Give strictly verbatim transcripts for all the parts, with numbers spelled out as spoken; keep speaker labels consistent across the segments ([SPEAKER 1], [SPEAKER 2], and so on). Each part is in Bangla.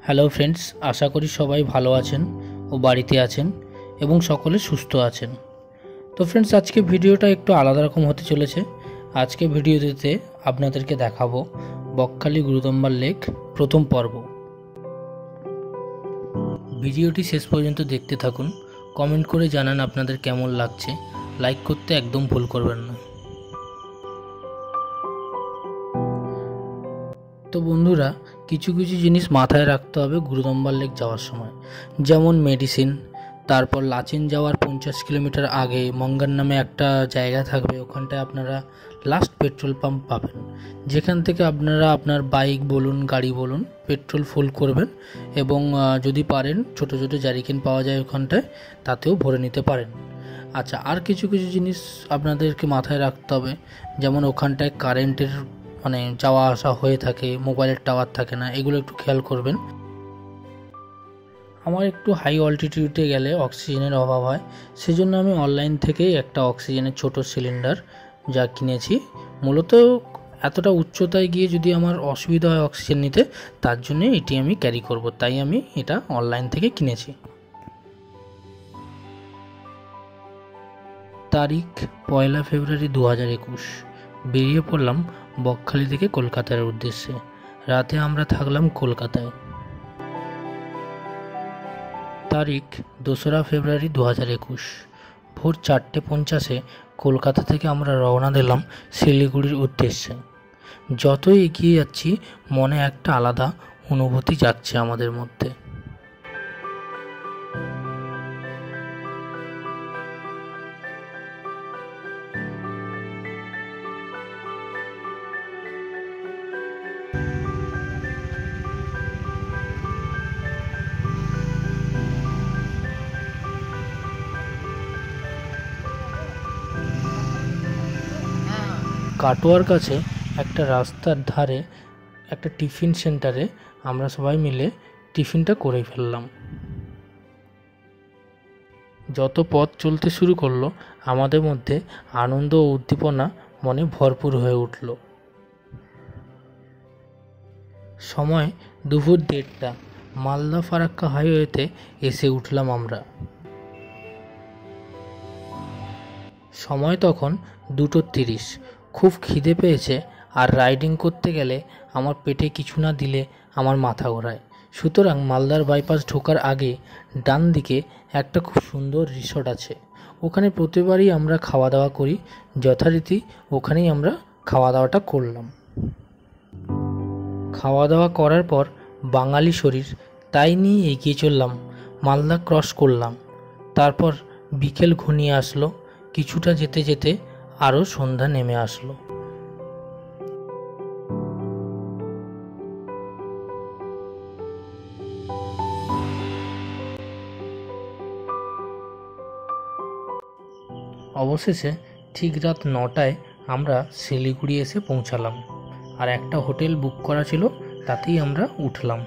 [SPEAKER 1] হ্যালো ফ্রেন্ডস, আশা করি সবাই ভালো আছেন ও বাড়িতে আছেন এবং সকলে সুস্থ আছেন। তো ফ্রেন্ডস, আজকে ভিডিওটা একটু আলাদা রকম হতে চলেছে। আজকে ভিডিওতে আপনাদেরকে দেখাবো বকখালি গুরুদম্বার লেক প্রথম পর্ব। ভিডিওটি শেষ পর্যন্ত দেখতে থাকুন, কমেন্ট করে জানান আপনাদের কেমন লাগছে, লাইক করতে একদম ভুল করবেন না। তো বন্ধুরা, কিছু কিছু জিনিস মাথায় রাখতে হবে গুরুদম্বার লেক যাওয়ার সময়, যেমন মেডিসিন। তারপর লাচেন যাওয়ার পঞ্চাশ কিলোমিটার আগে মঙ্গার নামে একটা জায়গা থাকবে, ওখানটায় আপনারা লাস্ট পেট্রোল পাম্প পাবেন, যেখান থেকে আপনারা আপনার বাইক বলুন গাড়ি বলুন পেট্রোল ফুল করবেন এবং যদি পারেন ছোট ছোট জারিকেন পাওয়া যায় ওখানটায়, তাতেও ভরে নিতে পারেন। আচ্ছা, আর কিছু কিছু জিনিস আপনাদেরকে মাথায় রাখতে হবে, যেমন ওখানটায় কারেন্টের মানে যাওয়া আসা হয়ে থাকে, মোবাইলের টাওয়ার থাকে না, এগুলো একটু খেয়াল করবেন। আমার একটু হাই অল্টিটিউডে গেলে অক্সিজেনের অভাব হয়, সেজন্য আমি অনলাইন থেকেই একটা অক্সিজেনের ছোট সিলিন্ডার যা কিনেছি। মূলত এতটা উচ্চতায় গিয়ে যদি আমার অসুবিধা হয় অক্সিজেন নিতে, তার জন্য এটি আমি ক্যারি করব, তাই আমি এটা অনলাইন থেকে কিনেছি। তারিখ পয়লা ফেব্রুয়ারি দু হাজার একুশ। বেরিয়ে পড়লাম বকখালি থেকে কলকাতার উদ্দেশ্যে। রাতে আমরা থাকলাম কলকাতায়। তারিখ দোসরা ফেব্রুয়ারি দু হাজার একুশ। ভোর চারটে পঞ্চাশে কলকাতা থেকে আমরা রওনা দিলাম শিলিগুড়ির উদ্দেশ্যে। যতই এগিয়ে যাচ্ছি মনে একটা আলাদা অনুভূতি যাচ্ছে আমাদের মধ্যে। কাটোয়ার কাছে একটা রাস্তার ধারে একটা টিফিন সেন্টারে আমরা সবাই মিলে টিফিনটা করে ফেললাম। যত পথ চলতে শুরু করলো আমাদের মধ্যে আনন্দ ও উদ্দীপনা মনে ভরপুর হয়ে উঠল। সময় দুপুর দেড়টা। মালদা ফারাক্কা হাইওয়েতে এসে উঠলাম আমরা। সময় তখন দুটো তিরিশ। খুব খিদে পেয়েছে, আর রাইডিং করতে গেলে আমার পেটে কিছু না দিলে আমার মাথা ঘোরায়। সুতরাং মালদার বাইপাস ঢোকার আগে ডান দিকে একটা খুব সুন্দর রিসর্ট আছে, ওখানে প্রতিবারই আমরা খাওয়া দাওয়া করি। যথারীতি ওখানেই আমরা খাওয়া দাওয়াটা করলাম। খাওয়া দাওয়া করার পর বাঙালি শরীর, তাই নিয়ে এগিয়ে চললাম। মালদা ক্রস করলাম। তারপর বিকেল ঘনিয়ে আসলো। কিছুটা যেতে যেতে আরও সন্ধ্যা নেমে আসলো। অবশেষে ঠিক রাত নটায় আমরা শিলিগুড়ি এসে পৌঁছালাম, আর একটা হোটেল বুক করা ছিল, তাতেই আমরা উঠলাম।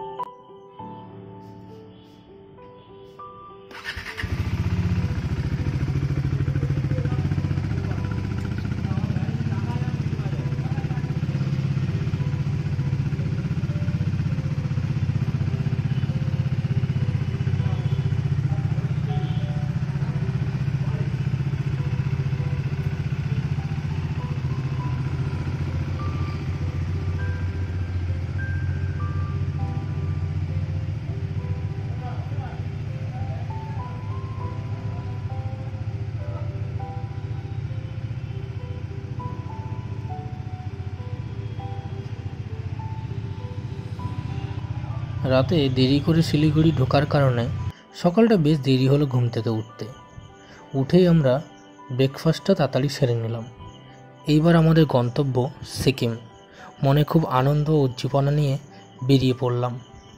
[SPEAKER 1] রাতে দেরি করে শিলিগুড়ি ঢোকার কারণে সকালটা বেশ দেরি হলো ঘুম থেকে উঠতে। উঠেই আমরা ব্রেকফাস্টটা তাড়াতাড়ি সেরে নিলাম। এইবার আমাদের গন্তব্য সিকিম। মনে খুব আনন্দ ও উজ্জীবনা নিয়ে বেরিয়ে পড়লাম।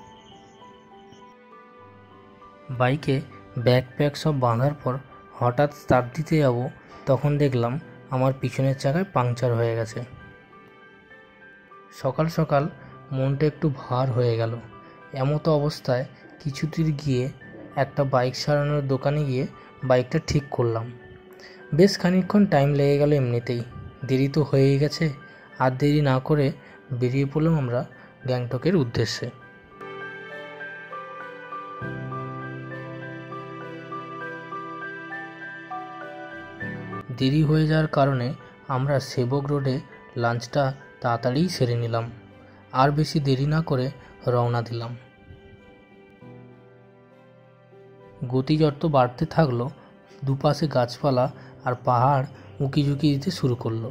[SPEAKER 1] বাইকে ব্যাকপ্যাক সব বাঁধার পর হঠাৎ স্টার্ট দিতে যাব, তখন দেখলাম আমার পিছনের চাকায় পাংচার হয়ে গেছে। সকাল সকাল মনটা একটু ভার হয়ে গেল। এমতো অবস্থায় কিছুদূর গিয়ে একটা বাইক সারানোর দোকানে গিয়ে বাইকটা ঠিক করলাম। বেশ খানিকক্ষণ টাইম লেগে গেল এমনিতেই, দেরি তো হয়েই গেছে। আর দেরি না করে বেরিয়ে পড়লাম আমরা গ্যাংটকের উদ্দেশ্যে। দেরি হয়ে যাওয়ার কারণে আমরা সেবক রোডে লাঞ্চটা তাড়াতাড়ি সেরে নিলাম, আর বেশি দেরি না করে রওনা দিলাম। গতি যত বাড়তে থাকলো, দুপাশে গাছপালা আর পাহাড় উঁকি ঝুঁকি দিতে শুরু করলো।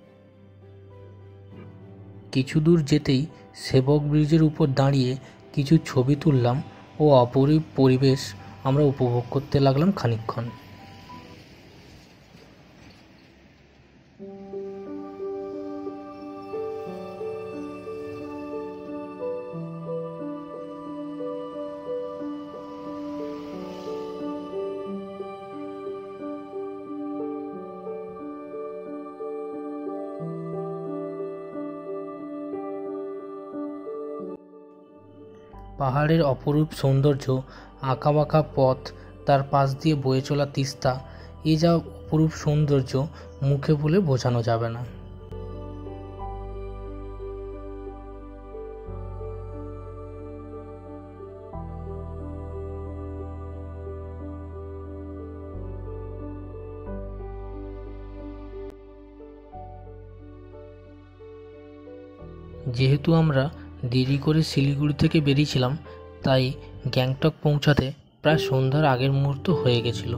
[SPEAKER 1] কিছু দূর যেতেই সেবক ব্রিজের উপর দাঁড়িয়ে কিছু ছবি তুললাম ও অপরূপ পরিবেশ আমরা উপভোগ করতে লাগলাম খানিকক্ষণ। পাহাড়ের অপরূপ সৌন্দর্য, আঁকাবাঁকা পথ, তার পাশ দিয়ে বয়ে চলা তিস্তা, এই যা অপরূপ সৌন্দর্য মুখে বলে বোঝানো যাবে না। যেহেতু আমরা দেরি করে শিলিগুড়ি থেকে বেরিয়েছিলাম, তাই গ্যাংটক পৌঁছাতে প্রায় সন্ধ্যার আগের মুহূর্ত হয়ে গেছিল।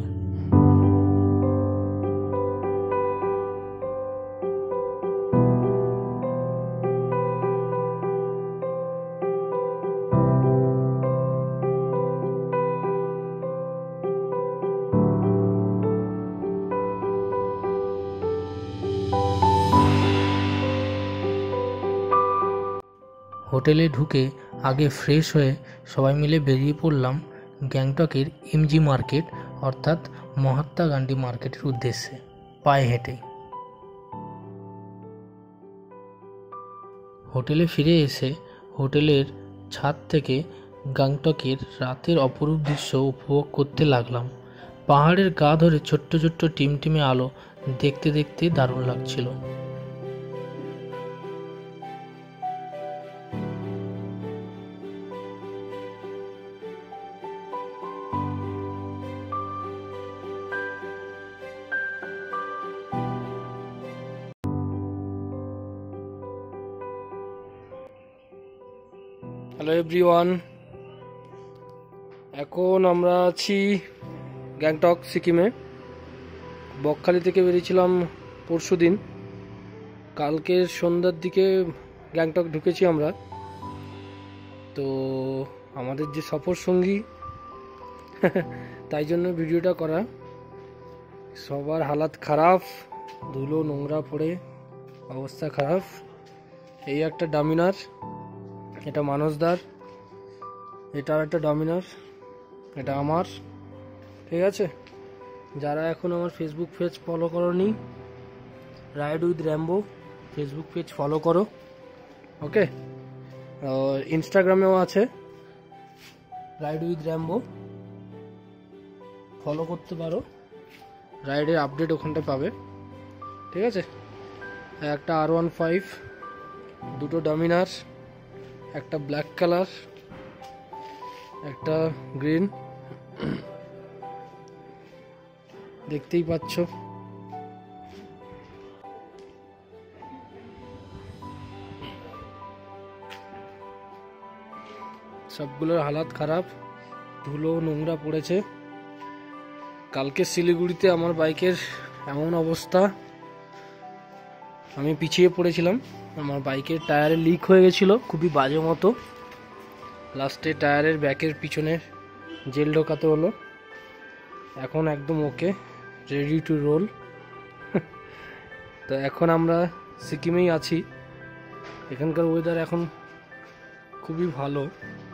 [SPEAKER 1] হোটেলে ঢুকে আগে ফ্রেশ হয়ে সবাই মিলে বেরিয়ে পড়লাম গ্যাংটকের এমজি মার্কেট অর্থাৎ মহাত্মা গান্ধী মার্কেটের উদ্দেশ্যে পায়ে হেঁটে। হোটেলে ফিরে এসে হোটেলের ছাদ থেকে গ্যাংটকের রাতের অপরূপ দৃশ্য উপভোগ করতে লাগলাম। পাহাড়ের গা ধরে ছোট্ট ছোট্ট টিমটিমে আলো দেখতে দেখতে দারুণ লাগছিল।
[SPEAKER 2] হ্যালো এভরিওয়ান, এখন আমরা আছি গ্যাংটক সিকিমে। বকখালি থেকে বেরিয়েছিলাম পরশু দিন, কালকের সন্ধ্যার দিকে গ্যাংটক ঢুকেছি আমরা। তো আমাদের যে সফর সঙ্গী তাই জন্য ভিডিওটা করা। সবার হালাত খারাপ, ধুলো নোংরা পড়ে অবস্থা খারাপ। এই একটা ডামিনার, এটা মানসদার, এটা একটা ডমিনার, এটা আমার। ঠিক আছে, যারা এখন আমার ফেসবুক পেজ ফলো করোনি, ride with Rambo Facebook page follow করো। ওকে, ইনস্টাগ্রামেও আছে রাইড উইথ র্যাম্বো, ফলো করতে পারো। রাইডের আপডেট ওখানটা পাবে। ঠিক আছে, একটা আর ওয়ান ফাইভ, দুটো ডমিনার, একটা ব্ল্যাক কালার, একটা গ্রিন, দেখতেই পাচ্ছ। সবগুলোর হালাত খারাপ, ধুলো নোংরা পড়েছে। কালকে শিলিগুড়িতে আমার বাইকের এমন অবস্থা, আমি পিছিয়ে পড়েছিলাম, আমার বাইকের টায়ারে লিক হয়ে গেছিলো খুবই বাজে মতো। লাস্টে টায়ারের ব্যাকের পিছনে জেল ঢোকাতে হলো। এখন একদম ওকে, রেডি টু রোল। তো এখন আমরা সিকিমেই আছি। এখানকার ওয়েদার এখন খুবই ভালো।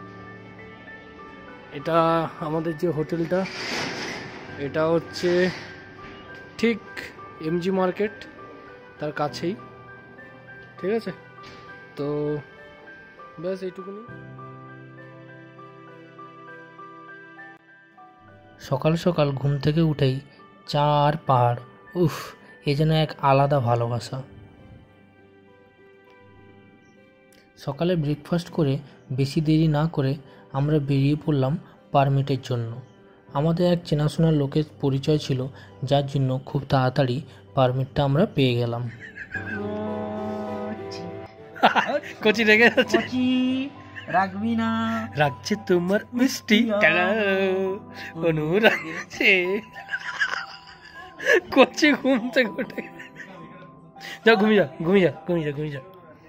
[SPEAKER 2] এটা আমাদের যে হোটেলটা, এটা হচ্ছে ঠিক এমজি মার্কেট তার কাছেই। ঠিক আছে, তো ব্যাস এইটুকুনি।
[SPEAKER 1] সকাল সকাল ঘুম থেকে উঠেই চা আর পাহাড়, উফ, এ যেন এক আলাদা ভালোবাসা। সকালে ব্রেকফাস্ট করে বেশি দেরি না করে আমরা বেরিয়ে পড়লাম পারমিটের জন্য। আমাদের এক চেনাশোনার লোকের পরিচয় ছিল, যার জন্য খুব তাড়াতাড়ি পারমিটটা আমরা পেয়ে গেলাম।
[SPEAKER 2] কচি রেগে যাচ্ছে,
[SPEAKER 3] রাখবি না,
[SPEAKER 2] রাখছে তোমার মিষ্টি অনুরাগ রাখছে। কচি ঘুম থেকে উঠে যা, ঘুমিয়ে যা ঘুমিয়ে যা ঘুমিয়ে যা ঘুমিয়ে যা।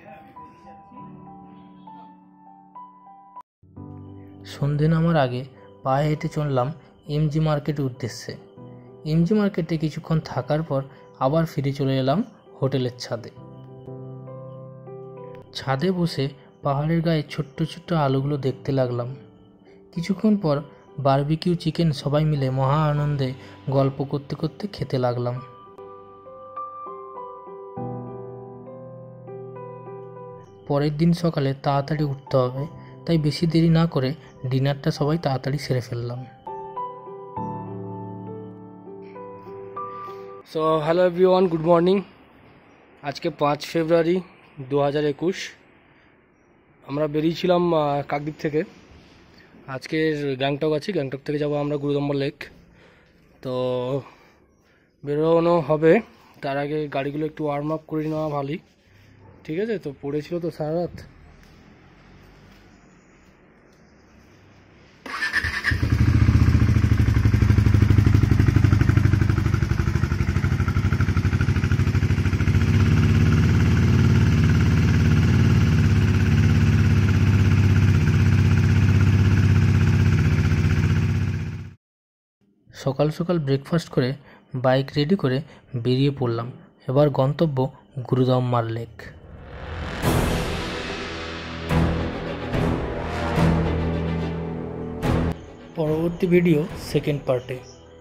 [SPEAKER 1] সন্ধে নামার আগে পায়ে হেঁটে চললাম এমজি মার্কেটের উদ্দেশ্যে। এমজি মার্কেটে কিছুক্ষণ থাকার পর আবার ফিরে চলে এলাম হোটেলের ছাদে। ছাদে বসে পাহাড়ের গায়ে ছোট্ট ছোট্ট আলুগুলো দেখতে লাগলাম। কিছুক্ষণ পর বারবিকিউ চিকেন সবাই মিলে মহা আনন্দে গল্প করতে করতে খেতে লাগলাম। পরের দিন সকালে তাড়াতাড়ি উঠতে হবে, তাই বেশি দেরি না করে ডিনারটা সবাই তাড়াতাড়ি সেরে ফেললাম।
[SPEAKER 2] So hello everyone, good morning. আজকে পাঁচ ফেব্রুয়ারি দু হাজার একুশ। আমরা বেরিয়েছিলাম কাকদ্বীপ থেকে। আজকে গ্যাংটক আছি, গ্যাংটক থেকে যাব আমরা গুরুদম্বার লেক। তো বেরোনো হবে, তার আগে গাড়িগুলো একটু ওয়ার্ম আপ করে নেওয়া ভালোই, ঠিক আছে? তো পড়েছিল তো সারা রাত।
[SPEAKER 1] সকাল সকাল ব্রেকফাস্ট করে বাইক রেডি করে বেরিয়ে পড়লাম। এবার গন্তব্য গুরুদম্বার লেক। পরবর্তী ভিডিও সেকেন্ড পার্টে।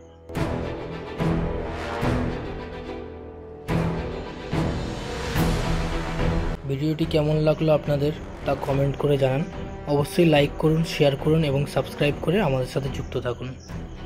[SPEAKER 1] ভিডিওটি কেমন লাগলো আপনাদের তা কমেন্ট করে জানান। অবশ্যই লাইক করুন, শেয়ার করুন এবং সাবস্ক্রাইব করে আমাদের সাথে যুক্ত থাকুন।